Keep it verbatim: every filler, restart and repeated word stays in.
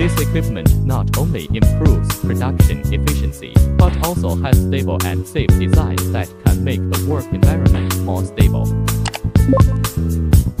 This equipment not only improves production efficiency, but also has stable and safe design that can make the work environment more stable.